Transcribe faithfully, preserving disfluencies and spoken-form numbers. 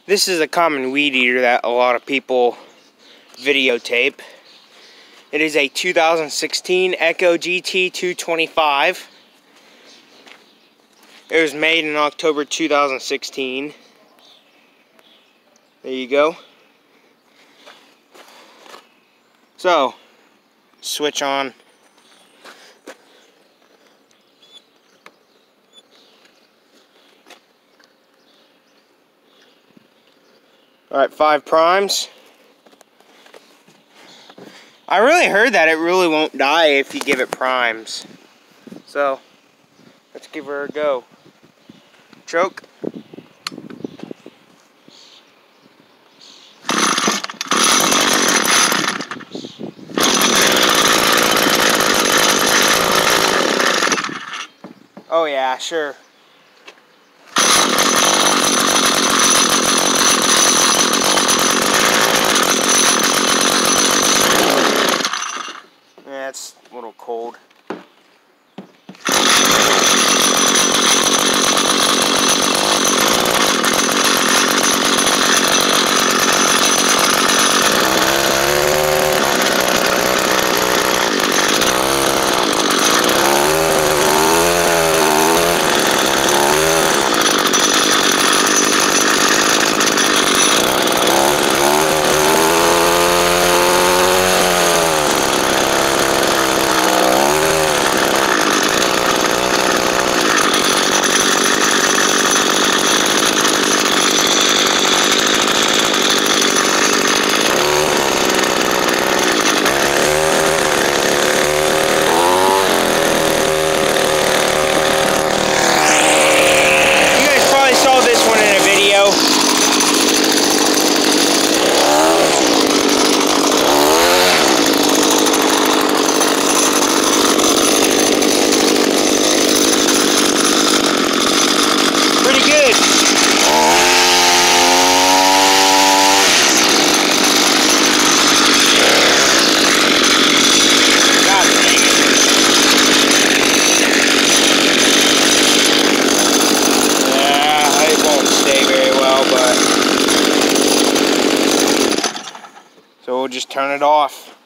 This is a common weed eater that a lot of people videotape. It is a two thousand sixteen Echo G T two twenty-five. It was made in October two thousand sixteen. There you go. So, switch on. Alright, five primes. I really heard that it really won't die if you give it primes. So, let's give her a go. Choke. Oh yeah, sure. Yeah, it's a little cold. So we'll just turn it off.